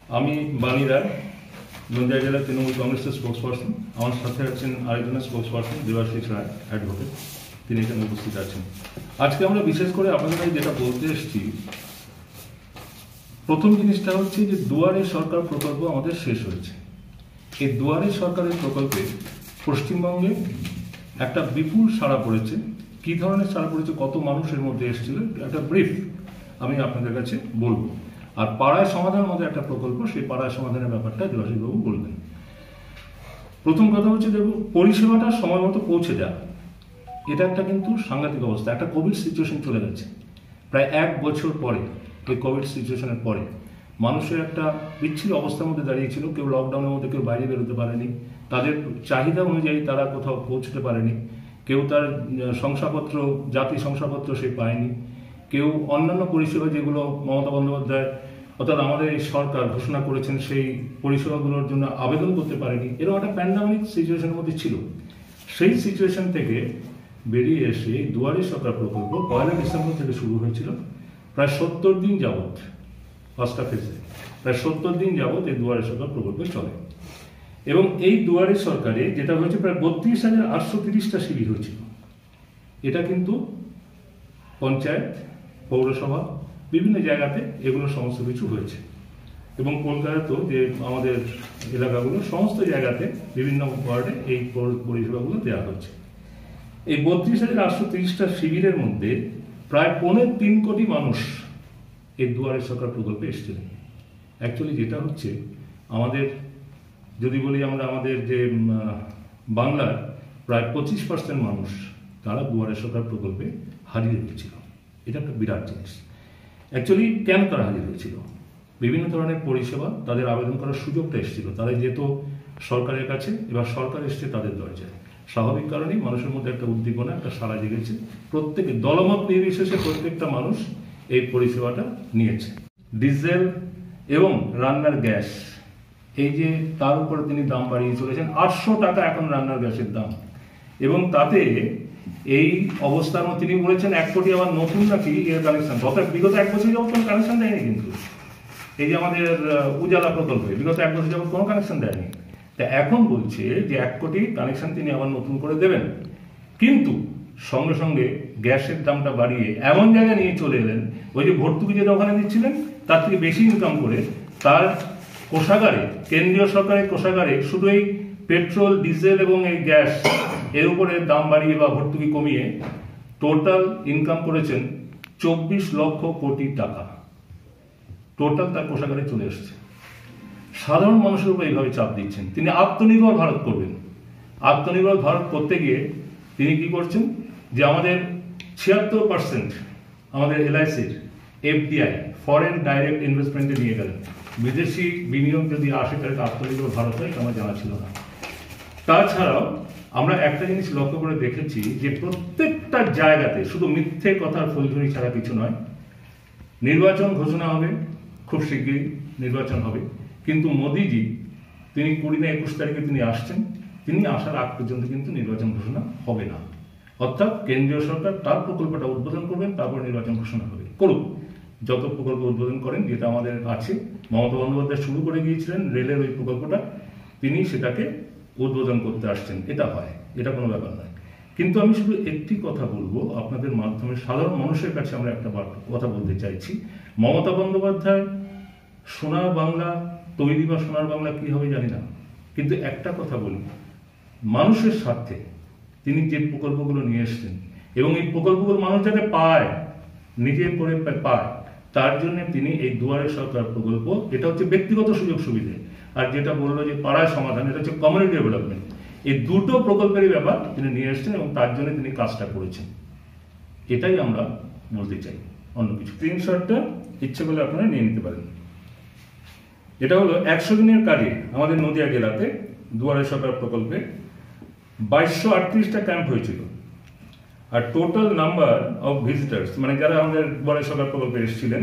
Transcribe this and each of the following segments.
আমি বাণী রায়, নদিয়া জেলা তৃণমূল কংগ্রেসের স্পোক্স পার্সন। আমার সাথে আছেন আরেকজনের spokesperson Debashis Roy, advocate, তিনি এখানে উপস্থিত আছেন। আজকে আমরা বিশেষ করে আপনাদের যেটা বলতে এসেছি, প্রথম জিনিসটা হচ্ছে যে দুয়ারে সরকার প্রকল্প আমাদের শেষ হয়েছে। এই দুয়ারে সরকারের প্রকল্পে পশ্চিমবঙ্গে একটা বিপুল সাড়া পড়েছে। কি ধরনের সাড়া পড়েছে, কত মানুষের মধ্যে এসেছিল, একটা ব্রিফ আমি আপনাদের কাছে বলবো। আর পাড়ায় সমাধানের মধ্যে একটা প্রকল্প, সেই পাড়ায় সমাধানের ব্যাপারটা দেবাশিসবাবু বলবেন। প্রথম কথা হচ্ছে যে পরিষেবাটা সময় মতো পৌঁছে যাওয়া, এটা একটা কিন্তু সাংঘাতিক অবস্থা। একটা কোভিড সিচুয়েশন চলে গেছে প্রায় 1 বছর পরে। ওই কোভিড সিচুয়েশনের পরে মানুষের একটা বিচ্ছিন্ন অবস্থার মধ্যে দাঁড়িয়েছিল। কেউ লকডাউনের মধ্যে কেউ বাইরে বেরোতে পারেনি, তাদের চাহিদা অনুযায়ী তারা কোথাও পৌঁছতে পারেনি। কেউ তার শংসাপত্র, জাতি শংসাপত্র সে পায়নি। কেউ অন্যান্য পরিষেবা যেগুলো মমতা বন্দ্যোপাধ্যায় অর্থাৎ আমাদের এই সরকার ঘোষণা করেছেন সেই পরিষেবাগুলোর জন্য আবেদন করতে পারেনি। এরকম একটা প্যান্ডামিক সিচুয়েশনের মধ্যে ছিল। সেই সিচুয়েশন থেকে বেরিয়ে এসে দুয়ারে সরকার প্রকল্প 1 ডিসেম্বর থেকে শুরু হয়েছিল। প্রায় 70 দিন যাবৎ, ফার্স্ট ফেজে প্রায় 70 দিন যাবৎ এই দুয়ারে সরকার প্রকল্প চলে। এবং এই দুয়ারে সরকারে যেটা হয়েছে, প্রায় 32,830টা শিবির হয়েছিল। এটা কিন্তু পঞ্চায়েত, পৌরসভা, বিভিন্ন জায়গাতে এগুলো সমস্ত কিছু হয়েছে। এবং কলকাতাতেও যে আমাদের এলাকাগুলো, সমস্ত জায়গাতে বিভিন্ন ওয়ার্ডে এই পরিষেবাগুলো দেওয়া হচ্ছে। এই 32,830টা শিবিরের মধ্যে প্রায় 3.25 কোটি মানুষ এই দুয়ারে সরকার প্রকল্পে এসেছিলেন। অ্যাকচুয়ালি যেটা হচ্ছে, আমাদের যদি বলি আমরা আমাদের যে বাংলার প্রায় 25% মানুষ তারা দুয়ারে সরকার প্রকল্পে হারিয়ে হয়েছিল। এটা একটা বিরাট জিনিস। অ্যাকচুয়ালি কেন তারা হারিয়ে হয়েছিল? বিভিন্ন ধরনের পরিষেবা তাদের আবেদন করার সুযোগটা এসেছিল, তারা যেত সরকারের কাছে, এবার সরকার এসছে তাদের দরজায়। স্বাভাবিক কারণেই মানুষের মধ্যে একটা উদ্দীপনা, একটা সাড়া জেগেছে। প্রত্যেকে দলমত নির্বিশেষে প্রত্যেকটা মানুষ এই পরিষেবাটা নিয়েছে। ডিজেল এবং রান্নার গ্যাস, এই যে তার উপরে তিনি দাম বাড়িয়ে চলেছেন। 800 টাকা এখন রান্নার গ্যাসের দাম। এবং তাতে এই অবস্থার মধ্যে তিনি বলেছেন 1 কোটি আবার নতুন নাকি এর কানেকশন। বিগত 1 বছর যাবত কোনো কানেকশন দেয়নি। কিন্তু এই যে আমাদের উজালা প্রকল্পে বিগত 1 বছর যাবত কোনো কানেকশন দেয়নি। তা এখন বলছে যে 1 কোটি কানেকশন তিনি আবার নতুন করে দেবেন। কিন্তু সঙ্গে সঙ্গে গ্যাসের দামটা বাড়িয়ে এমন জায়গায় নিয়ে চলে এলেন, ওই যে ভর্তুকি যেটা ওখানে দিচ্ছিলেন তার থেকে বেশি ইনকাম করে তার কোষাগারে, কেন্দ্রীয় সরকারের কোষাগারে শুধু এই পেট্রোল, ডিজেল এবং এই গ্যাস এর উপরে দাম বাড়িয়ে বা ভর্তুকি কমিয়ে টোটাল ইনকাম করেছেন 24 লক্ষ কোটি টাকা। টোটাল তার কোষাগারে চলে এসেছে। সাধারণ মানুষের উপর এইভাবে চাপ দিচ্ছেন। তিনি আত্মনির্ভর ভারত করবেন। আত্মনির্ভর ভারত করতে গিয়ে তিনি কি করছেন, যে আমাদের 76% আমাদের এলআইসির এফডিআই, ফরেন ডাইরেক্ট ইনভেস্টমেন্টে নিয়ে গেলেন। বিদেশি বিনিয়োগ যদি আসে তাহলে আত্মনির্ভর ভারত হয়, আমার জানা ছিল না। তাছাড়াও আমরা একটা জিনিস লক্ষ্য করে দেখেছি যে প্রত্যেকটা জায়গাতে শুধু মিথ্যে কথার ফুলঝুরি ছাড়া কিছু নয়। নির্বাচন ঘোষণা হবে, খুব শীঘ্রই নির্বাচন হবে, কিন্তু মোদিজি তিনি 20 না 21 তারিখে তিনি আসছেন। তিনি আসার আগ পর্যন্ত কিন্তু নির্বাচন ঘোষণা হবে না। অর্থাৎ কেন্দ্রীয় সরকার তার প্রকল্পটা উদ্বোধন করবেন, তারপর নির্বাচন ঘোষণা হবে। করুক, যত প্রকল্প উদ্বোধন করেন, যেটা আমাদের আছে, মমতা বন্দ্যোপাধ্যায় শুরু করে গিয়েছিলেন রেলের ওই প্রকল্পটা, তিনি সেটাকে উদ্বোধন করতে আসছেন। এটা হয়, এটা কোনো ব্যাপার নয়। কিন্তু আমি শুধু একটি কথা বলবো আপনাদের মাধ্যমে, সাধারণ মানুষের কাছে আমরা একটা কথা বলতে চাইছি। মমতা বন্দ্যোপাধ্যায় সোনার বাংলা তৈরি বা সোনার বাংলা কি হবে জানি না, কিন্তু একটা কথা বলি, মানুষের স্বার্থে তিনি যে প্রকল্পগুলো নিয়ে এসছেন এবং এই প্রকল্পগুলো মানুষ যাতে পায়, নিজের করে পায়, তার জন্য তিনি এই দুয়ারে সরকার প্রকল্প, এটা হচ্ছে ব্যক্তিগত সুযোগ সুবিধে, আর যেটা বললো যে পাড়ায় সমাধান, এটা হচ্ছে কমিউনিটি ডেভেলপমেন্ট। এই দুটো প্রকল্পেরই ব্যাপার তিনি নিয়ে এসছেন এবং তার জন্য তিনি কাজটা করেছেন। এটাই আমরা বলতে চাই, অন্য কিছু। স্ক্রিনশটটা ইচ্ছে করলে আপনারা নিয়ে নিতে পারেন। এটা হলো 100 দিনের কাজে আমাদের নদিয়া জেলাতে দুয়ারে সরকার প্রকল্পে 2238টা ক্যাম্প হয়েছিল। আর টোটাল নাম্বার অফ ভিজিটার্স, মানে যারা আমাদের দুয়ারে সরকার প্রকল্পে এসেছিলেন,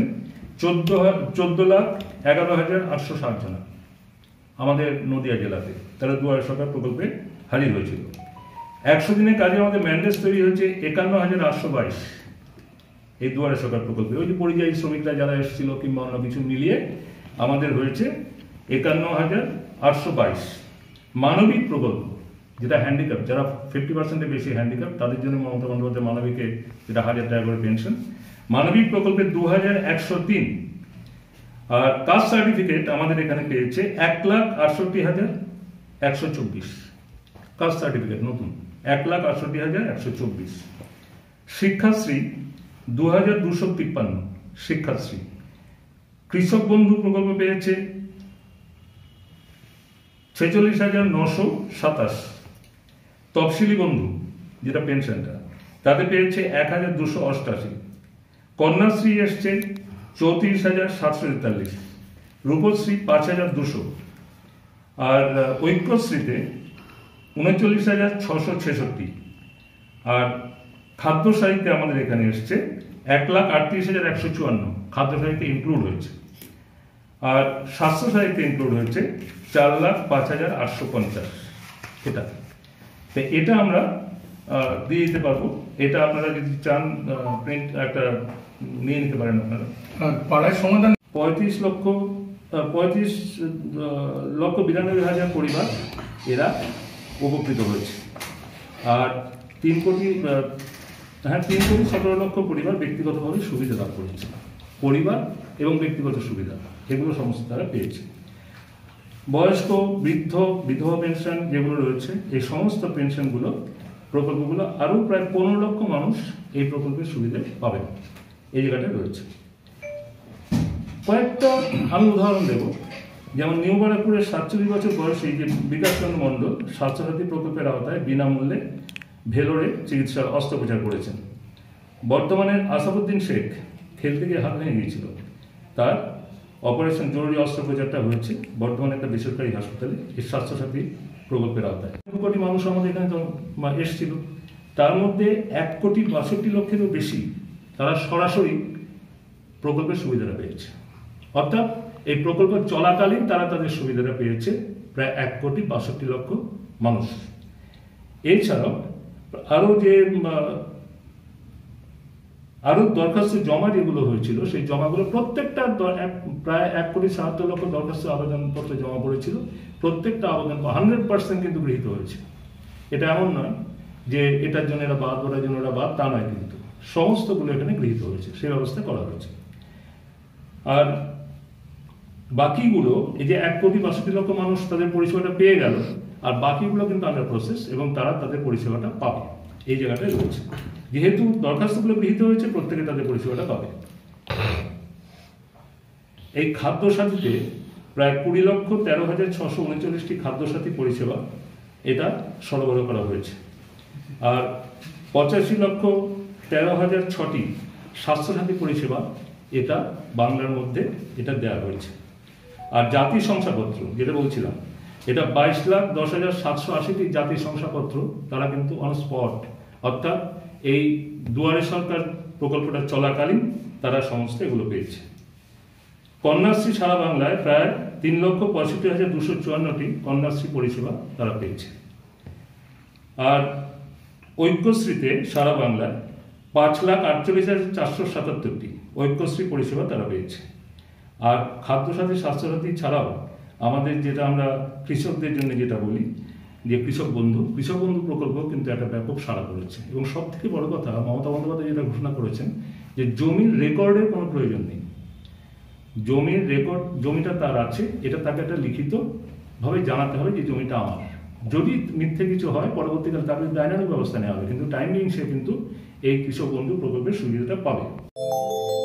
14,11,860 জন আমাদের নদিয়া জেলাতে তারা দুয়ারে সরকার প্রকল্পে হাজির হয়েছিল। 100 দিনের কাজে আমাদের ম্যান্ডেজ তৈরি হয়েছে 51,822 এই দুয়ারে সরকার প্রকল্পে। ওই যে পরিযায়ী শ্রমিকরা যারা এসেছিল কিংবা অন্য কিছু মিলিয়ে আমাদের হয়েছে 51,822। মানবিক প্রকল্প যেটা হ্যান্ডিক্যাপ, যারা 50% বেশি হ্যান্ডিক্যাপ, তাদের জন্য মমতা বন্দ্যোপাধ্যায় মানবিকে যেটা 1,000 টাকা করে পেনশন, মানবিক প্রকল্পে 2,103। আর কাস্ট সার্টিফিকেট আমাদের এখানে পেয়েছে 1,68,124। কাস্ট সার্টিফিকেট নতুন 1,68,124। শিক্ষাশ্রী 2,253 শিক্ষাশ্রী। কৃষক বন্ধু প্রকল্প পেয়েছে 46,927। তফসিলি বন্ধু যেটা পেনশনটা, তাতে পেয়েছে 1,288। কন্যাশ্রী এসছে 34,743। রূপশ্রী 5,200। আর ঐক্যশ্রীতে 39,666। আর খাদ্য সাহিত্যে আমাদের এখানে এসছে 1,38,154। খাদ্য সাহিত্যে ইনক্লুড হয়েছে। আর স্বাস্থ্য সাহিত্যে ইনক্লুড হয়েছে 4,05,850। এটা আমরা দিয়ে দিতে পারবো। এটা আপনারা যদি চান প্রিন্ট একটা নিয়ে নিতে পারেন আপনারা। পাড়ায় সমাধান 35,92,000 পরিবার এরা উপকৃত হয়েছে। আর 3,17,00,000 পরিবার ব্যক্তিগতভাবে সুবিধা লাভ করেছে। পরিবার এবং ব্যক্তিগত সুবিধা এগুলো সমস্ত তারা পেয়েছে। বয়স্ক, বৃদ্ধ, বিধবা পেনশন যেগুলো রয়েছে, এই সমস্ত পেনশনগুলো প্রকল্পগুলো আরও প্রায় 15 লক্ষ মানুষ এই প্রকল্পের সুবিধা পাবেন। এই জায়গাটায় রয়েছে। কয়েকটা আমি উদাহরণ দেব। যেমন নিউ ব্যারাকপুরের 47 বছর বয়সী যে বিকাশচন্দ্র মণ্ডল স্বাস্থ্যসাথী প্রকল্পের আওতায় বিনামূল্যে ভেলোরে চিকিৎসার অস্ত্রোপচার করেছেন। বর্তমানে আসাদুদ্দিন শেখ খেলতে গিয়ে হাত ভেঙে গিয়েছিল, তার অপারেশন জরুরি অস্ত্রোপচারটা হয়েছে বর্তমানে একটা বেসরকারি হাসপাতালে এই স্বাস্থ্যসাথী প্রকল্পের আওতায়। 2 কোটি মানুষ আমাদের এখানে এসেছিল, তার মধ্যে 1,62,00,000-এরও বেশি তারা সরাসরি প্রকল্পের সুবিধাটা পেয়েছে। অর্থাৎ এই প্রকল্প চলাকালীন তারা তাদের সুবিধাটা পেয়েছে প্রায় 1,62,00,000 মানুষ। এছাড়াও আরো দরখাস্ত জমা যেগুলো হয়েছিল, সেই জমাগুলো প্রত্যেকটা প্রায় 1,70,00,000 দরখাস্ত আবেদনপত্র জমা পড়েছিল। প্রত্যেকটা আবেদন 100% কিন্তু গৃহীত হয়েছে। এটা এমন নয় যে এটার জন্য এরা বাদ, ওটার জন্য ওরা বাদ, তা নয়, কিন্তু সমস্তগুলো এখানে গৃহীত হয়েছে, সেই ব্যবস্থা করা হয়েছে। আর বাকিগুলো এই যে 1,62,00,000 মানুষ তাদের পরিষেবাটা পেয়ে গেল, আর বাকিগুলো কিন্তু আন্ডার প্রসেস এবং তারা তাদের পরিষেবাটা পাবে। এই জায়গাটায় রয়েছে। যেহেতু দরখাস্তগুলো গৃহীত হয়েছে, প্রত্যেকে তাদের পরিষেবাটা পাবে। এই খাদ্য সাথীতে প্রায় 20,13,639টি খাদ্য সাথী পরিষেবা এটা সরবরাহ করা হয়েছে। আর 85,13,006টি স্বাস্থ্যসাথী পরিষেবা এটা বাংলার মধ্যে এটা দেওয়া হয়েছে। আর জাতি শংসাপত্র যেটা বলছিলাম, এটা 22,10,780টি জাতি শংসাপত্র তারা কিন্তু অন স্পট, অর্থাৎ এই দুয়ারে সরকার প্রকল্পটা চলাকালীন তারা সমস্ত এগুলো পেয়েছে। কন্যাশ্রী সারা বাংলায় প্রায় 3,65,254টি কন্যাশ্রী পরিষেবা তারা পেয়েছে। আর ঐক্যশ্রীতে সারা বাংলায় 5,48,477টি ঐক্যশ্রী পরিষেবা তারা পেয়েছে। আর খাদ্যসাথী, স্বাস্থ্যসাথী ছাড়াও আমাদের যেটা আমরা কৃষকদের জন্য যেটা বলি যে কৃষক বন্ধু প্রকল্প কিন্তু একটা ব্যাপক সাড়া করেছে। এবং সব থেকে বড় কথা, মমতা বন্দ্যোপাধ্যায় যেটা ঘোষণা করেছেন যে জমির রেকর্ডের কোনো প্রয়োজন নেই। জমির রেকর্ড, জমিটা তার আছে, এটা তাকে একটা লিখিতভাবে জানাতে হবে যে জমিটা আমার। যদি মিথ্যে কিছু হয় পরবর্তীকালে তার বিরুদ্ধে আইনানুগ ব্যবস্থা নেওয়া হবে, কিন্তু টাইম বিং সে কিন্তু এই কৃষক বন্ধু প্রকল্পের সুবিধাটা পাবে।